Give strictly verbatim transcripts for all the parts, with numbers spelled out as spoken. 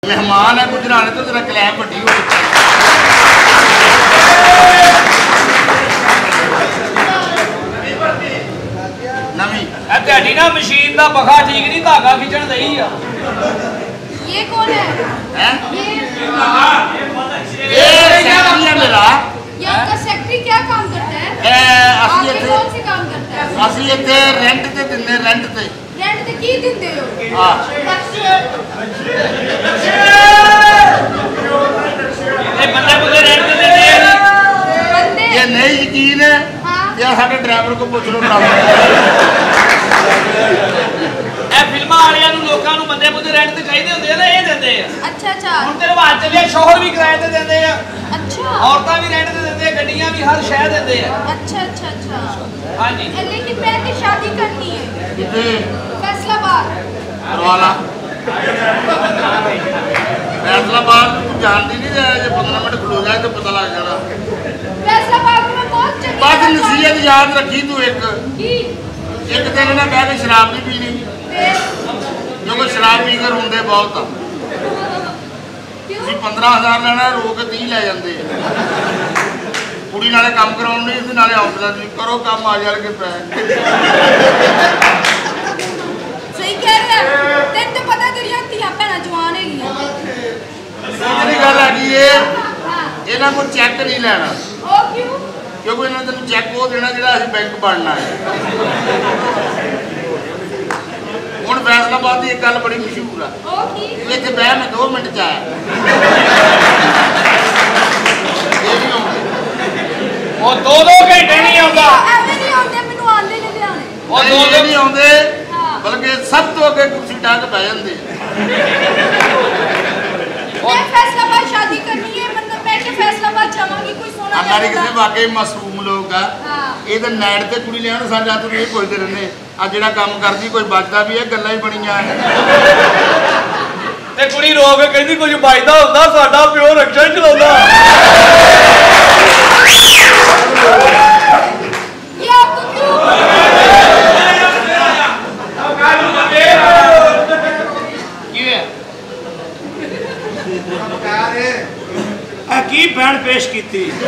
मेहमान है गुजराने तो तेरा क्लैप वड्डी हो नवी तेरी ना मशीन का पखा ठीक नहीं धागा खिंचण दई आ ये कौन है हैं ये ये सेक्रेटरी है मेरा ये आपका सेक्रेटरी क्या काम करता है ए असली आपके कौन से काम करता है असली इत्थे रेंट ते दिंदे रेंट ते रेंट ते की दिंदे हो हां ये बंदे बुंदे रेंट ते देंदे आ बंदे ये नहीं यकीन है हां या साडे ड्राइवर को पूछ लो ड्राइवर ए फिल्मां वालियां नु लोकां नु बंदे बुंदे रेंट ते चाहिदे हुंदे आ ना ये दिंदे आ अच्छा अच्छा हुण तेरे बात चलिए शोहर भी किराए ते दिंदे आ अच्छा औरतां भी रेंट ते दिंदे आ गड्डियां भी हर शहर दिंदे आ अच्छा अच्छा अच्छा हां जी लेकिन मैं तो शादी करनी है किथे फैसलाबाद करवाला फैसलाबाद तू जानती नहीं है ये पंद्रह मिनट खलो जाए तो पता लग जाना फैसलाबाद में बहुत चली बस नसीहत याद रखी तू एक की एक दिन ना बह के शराब नहीं पीनी क्योंकि शराब पी कर रोंदे बहुत आ ਤੁਸੀਂ पंद्रह हज़ार लेना रो के तीस ले जाते कुड़ी नाले काम कराउण नहीं इस नाले हौसला नहीं करो काम आ जाएंगे पै सही कह रहे हैं तेन तो पता तेरियां धीआं भैणां जवान हैगियां दूसरी गल है ये इन्हां को चैक नहीं लेना ओ क्यों क्योंकि इन्होंने तेन चैक वो देना जो असीं बैंक बनना है ਹੁਣ फैसलाबाद की एक गल बड़ी मशहूर है इतने बह मैं दो मिनट च आया वो दो दो घंटे नहीं आता नहीं आते बल्कि सब तो अगे कुर्सी डाक बह जाते शादी करनी है मतलब मैं के फैसलाबाद जावांगी कोई सोना हमारे किसी वाकई मासूम लोग आ ये तो नैट ते कुड़ी लिया साडा तो ये पुछते रहने आ जिहड़ा काम करदी कोई बचदा भी है गल्लां ही बणियां ते कुड़ी रो के कहंदी कुछ बचदा हुंदा साडा प्यो रक्षा ही चलाउंदा ये आपको क्यों की भैन पेश की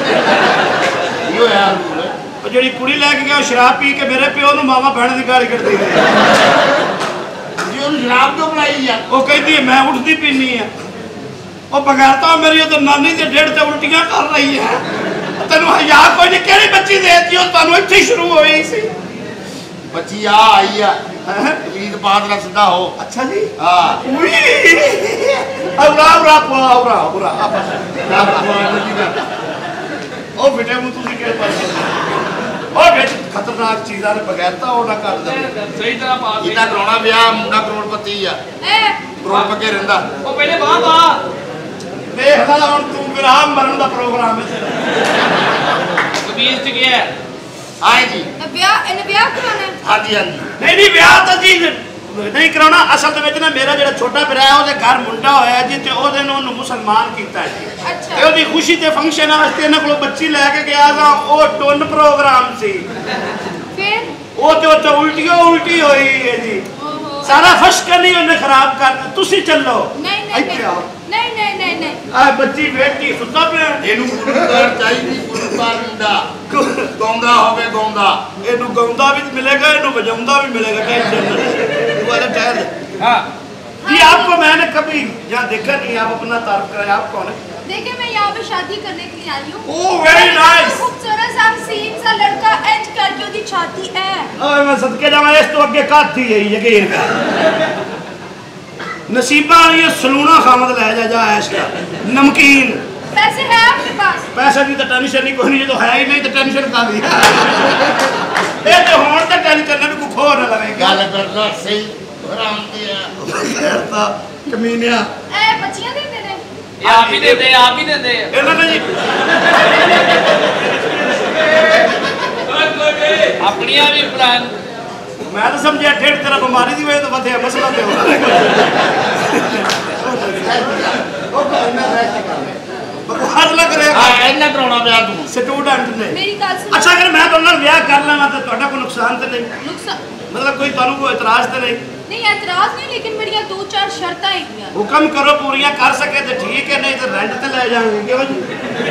जी कुड़ी लैके गया शराब पी के मेरे प्यो न मावा भैन की गाली कटती है शराब क्यों बनाई है वो कहती है मैं उठती पीनी है वो बगैरता मेरी तो नानी के डेढ़ से उल्टियां कर रही है तेन हजार कोई नहीं केड़ी बच्ची देती हो तुम इतनी शुरू हुई सी बच्ची आ आई है ईद बाद ना सीधा हो अच्छा जी हां औरा औरा औरा औरा ओ बेटे मु तुसी के पास ओ बेटे खतरनाक चीज़ां ने बगैरता ओ ना कर दे सही तरह पास इतना कराउणा ब्याह मुंडा करोड़पति आ ए करोड़ पके रहंदा ओ पहले बाह बाह देख ला हुन तू विराम मरण दा प्रोग्राम है कबीर च गया हां जी ब्याह इन ब्याह कराना है हां जी हां जी नहीं नहीं ब्याह तो जी नहीं कराना असल तो ना मेरा जो छोटा भरा है वो घर मुंडा होया जी तो वो दिन उन्होंने मुसलमान किया जी अच्छा ते ओदी खुशी ते फंक्शन वास्ते इन्हां कोल बच्ची लेके गया था वो टोन प्रोग्राम सी फिर वो तो तो उल्टी उल्टी हुई है जी सारा फश करनी उन्हें खराब कर तुसी चलो नहीं नहीं नहीं नहीं नहीं नहीं आ बच्ची बेटी सुता पे एनु गुरुदार चाहिदी गुरुदार मुंडा गौंदा होवे गौंदा एनु गौंदा भी मिलेगा एनु बजाउंदा भी मिलेगा टेंशन वाला ठहर हां जी आपको मैंने कभी यहाँ देखा नहीं आप अपना तारीफ कराए आप कौन है देखिए मैं यहाँ पे शादी करने के लिए आई हूँ ओह वेरी नाइस खूबसूरत सा हसीन सा लड़का एज करके उसकी छाती है ओए मैं सदके जावा इस तो आगे काथी है यकीन का नसीबा ये सलूना खामद ले जा जा ऐश का नमकीन पैसे है आपके पास पैसे की तो टेंशन नहीं कोई नहीं तो है ही नहीं तो टेंशन का दी ये तो होड़ तक टेंशन भी कुछ और ना लगे गल करना सही आराम दिया करता कमीनिया ए बच्चियां देते ने ये आप ही देते आप ही देते इन्हां ने जी अपनियां भी प्लान मैं तो समझा डेढ़ तेरा बीमारी की वजह तो वधे मसला ते हो बकवास लग रहा है इन्ना कराउणा ब्याह तू स्टूडेंट ने मेरी बात सुनो अच्छा अगर मैं तो ब्याह कर लवां तो ਤੁਹਾਡਾ ਕੋਈ ਨੁਕਸਾਨ ਤੇ ਨਹੀਂ नुकसान मतलब कोई ਤੁਹਾਨੂੰ कोई इतराज तो नहीं नहीं एतराज नहीं लेकिन मेरिया दो चार शर्तां हैं। हुक्म करो पूरियां कर सके तो ठीक है नहीं तो रेंट ते ले जाएंगे क्यों जी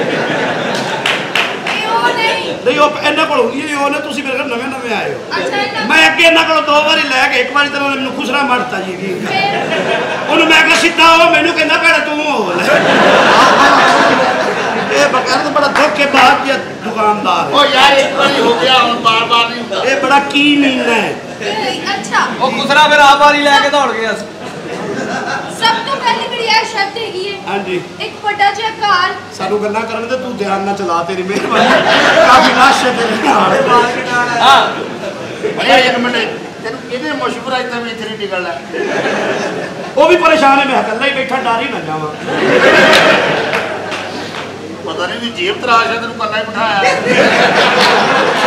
नहीं नहीं ਉਹ ਇਹਨਾਂ ਕੋਲ ਹੁੰਦੀ ਹੈ ਉਹਨੇ ਤੁਸੀਂ ਮੇਰੇ ਕੋਲ ਨਵੇਂ ਨਵੇਂ ਆਏ ਹੋ अच्छा इन्ना ਮੈਂ ਅੱਗੇ ਇਹਨਾਂ ਕੋਲ ਦੋ ਵਾਰੀ ਲੈ ਕੇ ਇੱਕ ਵਾਰੀ ਤਾਂ ਉਹਨੇ ਮੈਨੂੰ ਖੁਸਰਾ ਮਾਰਤਾ ਜੀ ਵੀ फिर ਉਹਨੂੰ ਮੈਂ ਕਿਹਾ ਸਿੱਧਾ ਉਹ ਮੈਨੂੰ ਕਹਿੰਦਾ ਭੈਣਾ ਤੂੰ ਹੋ ਲੈ ਇਹ ਬਕਾਰ ਤਾਂ ਬੜਾ ਧੋਖੇਬਾਜ਼ ਜਿਹਾ ਦੁਕਾਨਦਾਰ ਉਹ ਯਾਰ ਇੱਕ ਵਾਰੀ ਹੋ ਗਿਆ ਹੁਣ ਬਾਰ ਬਾਰ ਨਹੀਂ ਹੁੰਦਾ ਇਹ ਬੜਾ ਕੀ ਨੀਂਦਾ ਹੈ अच्छा ਉਹ ਖੁਸਰਾ ਫਿਰ ਆਪ ਵਾਰੀ ਲੈ ਕੇ ਦੌੜ ਗਿਆ सब तो पहले मेरी यह शर्त हैगी है ਹਾਂਜੀ एक बड़ा जिहा घर ਸਾਨੂੰ ਗੱਲਾਂ ਕਰਨ ਤੇ ਤੂੰ ਧਿਆਨ ਨਾਲ ਚਲਾ ਤੇਰੀ ਮਿਹਰਬਾਨੀ ਕਾਫੀ ਲਾਸ਼ੇ ਤੇਰੇ ਨਾਲ ਹਾਂ ਅਰੇ ਇੱਕ ਮਿੰਟ ਤੈਨੂੰ ਕਿਹਦੇ ਮਸ਼ਵਰਾ ਇੱਥੇ ਵੀ ਇੱਥੇ ਨਿਕਲ ਲੈ ਉਹ ਵੀ ਪਰੇਸ਼ਾਨ ਹੈ ਮੈਂ ਇਕੱਲਾ ਹੀ ਬੈਠਾ ਡਰ ਹੀ ਨਾ ਜਾਵਾਂ ਪਤਾ ਨਹੀਂ ਵੀ ਜੇਬ ਤਰਾਸ਼ ਹੈ ਤੈਨੂੰ ਕੱਲਾ ਹੀ ਬਿਠਾਇਆ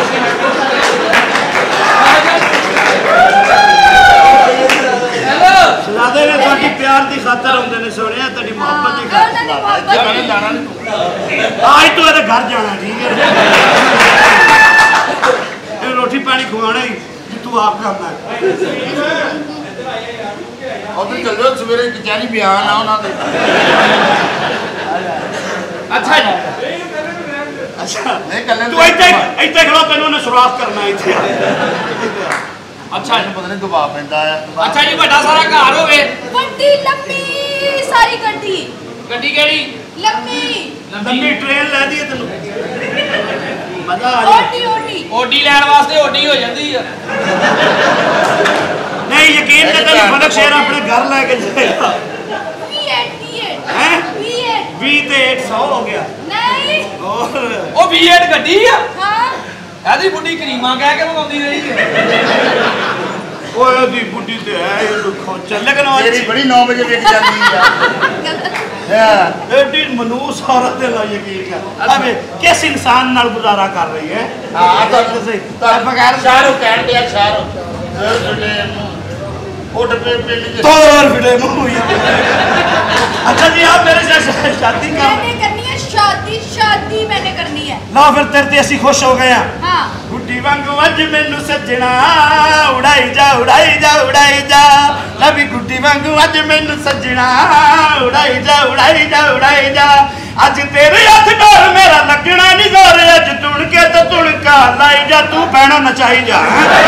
ਸ਼ਹਜ਼ਾਦੇ ਨੇ ਤੁਹਾਡੀ ਪਿਆਰ ਦੀ ਖਾਤਰ ਆਉਂਦੇ ਨੇ ਸੋਹਣਿਆ ਤੁਹਾਡੀ ਮੁਹੱਬਤ ਦੀ ਖਾਤਰ ਉਹਨਾਂ ਦੀ ਮੁਹੱਬਤ ਜਾਣਾ ਜਾਣਾ ਨਹੀਂ ਤੂੰ आज तो ਇਹਦੇ ਘਰ ਜਾਣਾ ਠੀਕ ਹੈ ਇਹ ਰੋਟੀ ਪਾਣੀ ਖਵਾਣਾ ਹੀ ਤੂੰ ਆਪ ਕਰਨਾ ਉਧਰ ਚੱਲ ਜਾਓ ਸਵੇਰੇ ਕਚਹਿਰੀ ਬਿਆਨ ਆ ਉਹਨਾਂ ਦੇ ਅੱਛਾ ਜੀ ਅੱਛਾ ਨਹੀਂ ਕੱਲੇ ਤੂੰ ਇੱਥੇ ਇੱਥੇ ਖੜੋ ਤੈਨੂੰ ਉਹਨੇ ਸੁਰਾਖ ਕਰਨਾ ਇੱਥੇ ਅੱਛਾ ਜੀ ਪਤਾ ਨਹੀਂ ਦਬਾਅ ਪੈਂਦਾ ਆ ਅੱਛਾ ਜੀ ਵੱਡਾ ਸਾਰਾ ਘਰ ਹੋਵੇ बड़ी लंबी सारी गड्डी ਗੱਡੀ ਕਿਹੜੀ लंबी ਲੰਬੀ ਟ੍ਰੇਨ ਲੈ ਦੀ ਤੈਨੂੰ ਮਜ਼ਾ ਆ ਜਾ ओटी ओटी ਓਡੀ ਲੈਣ ਵਾਸਤੇ ਓਡੀ ਹੋ ਜਾਂਦੀ ਆ ਨਹੀਂ ਯਕੀਨ ਤੇ ਤੈਨੂੰ ਫਲਕ ਸ਼ੇਰ ਆਪਣੇ ਘਰ ਲੈ ਕੇ ਜਾਏਗਾ वीएट वीएट हैं वीएट ਵੀਹ ਤੇ ਇੱਕ ਸੌ ਹੋ ਗਿਆ नहीं ਹੋਰ ਉਹ ਵੀ ਐਡ ਗੱਡੀ ਆ हाँ ਇਹਦੀ ਬੁੱਢੀ ਕਰੀਮਾ ਕਹਿ ਕੇ ਮੰਗਾਉਂਦੀ ਰਹੀ ਹੈ ਓਏ ਦੀ ਬੁੱਢੀ ਤੇ ਹੈ ਇਹ ਦੁੱਖੋਂ ਚੱਲ ਲੇਕਿਨ ਉਹ ਤੇਰੀ ਬੜੀ ਨੌ ਵਜੇ ਵਿਕ ਜਾਂਦੀ ਆ ਹਾਂ ਐਡੀ ਮਨੂਸ ਔਰਤ ਦੇ ਨਾਲ ਯਕੀਨ ਕਰ ਅਬੇ ਕਿਸ ਇਨਸਾਨ ਨਾਲ ਗੁਜ਼ਾਰਾ ਕਰ ਰਹੀ ਹੈ ਹਾਂ ਤਾਂ ਸਹੀ ਤਾਂ ਬਗੈਰ ਸ਼ਾਹਰੁਖ ਕਹਿਣ ਡਿਆ ਸ਼ਾਹਰੁਖ ਦਰ ਫਿਲੇ ਨੂੰ ਉੱਠ ਪੇ ਪਿੰਡ ਚ ਤੋਰ ਫਿਲੇ ਮੂੰਹ अच्छा जी आप मेरे साथ शादी कर मैंने करनी है शादी शादी मैंने करनी है लो फिर तेरे ते ਅਸੀਂ खुश हो गए हैं हाँ ਗੁੱਡੀ ਵਾਂਗੂ ਅੱਜ ਮੈਨੂੰ ਸੱਜਣਾ ਉਡਾਈ ਜਾ ਉਡਾਈ ਜਾ ਉਡਾਈ ਜਾ ਲਵੀ ਗੁੱਡੀ ਵਾਂਗੂ ਅੱਜ ਮੈਨੂੰ ਸੱਜਣਾ ਉਡਾਈ ਜਾ ਉਡਾਈ ਜਾ ਉਡਾਈ ਜਾ ਅੱਜ ਤੇਰੇ ਹੱਥ ਨਾਲ ਮੇਰਾ ਲੱਗਣਾ ਨਹੀਂ ਜ਼ੋਰ ਅੱਜ ਤੁਣ ਕੇ ਤੇ ਤੁਣਕਾ ਲਾਈ ਜਾ ਤੂੰ ਭੈਣੋ ਨਚਾਈ ਜਾ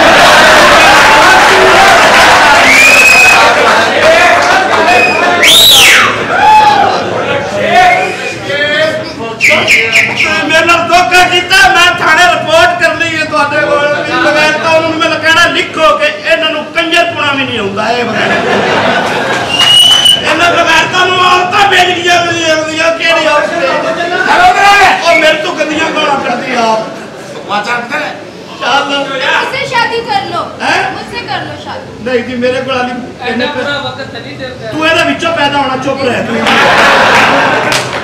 ਮੇਰੇ ਨਾਲ ਧੋਖਾ ਕੀਤਾ ਮੈਂ ਥਾਣੇ ਰਿਪੋਰਟ ਕਰ ਲਈ ਹੈ ਤੁਹਾਡੇ ਕੋਲ ਬਗੈਰ ਤਾਂ ਉਹਨਾਂ ਨੂੰ ਮੈਂ ਕਹਿਣਾ ਲਿਖੋ ਕਿ ਇਹਨਾਂ ਨੂੰ ਕੰਜਰ ਪੁਣਾ ਵੀ ਨਹੀਂ ਆਉਂਦਾ ਇਹ ਬਗੈਰ ਇਹਨਾਂ ਬਗੈਰ ਤਾਂ ਨੂੰ ਔਰਤਾਂ ਵੇਚ ਗਈਆਂ ਹੁੰਦੀਆਂ ਕਿਹੜੀ ਔਰਤ ਹੈਲੋ ਉਹ ਮੇਰੇ ਤੋਂ ਗੰਦੀਆਂ ਗਾਲਾਂ ਕੱਢਦੀ ਆਪ ਵਾਚਾ ਕਰ ਚੱਲ मुझसे शादी कर लो हैं? मुझसे कर लो शादी ਨਹੀਂ ਜੀ ਮੇਰੇ ਕੋਲ ਇੰਨਾ ਪੂਰਾ ਵਕਤ ਨਹੀਂ ਦਿੰਦਾ ਤੂੰ ਇਹਦੇ ਵਿੱਚੋਂ ਪੈਦਾ ਹੋਣਾ ਚੁੱਪ ਰਹਿ ਤੂੰ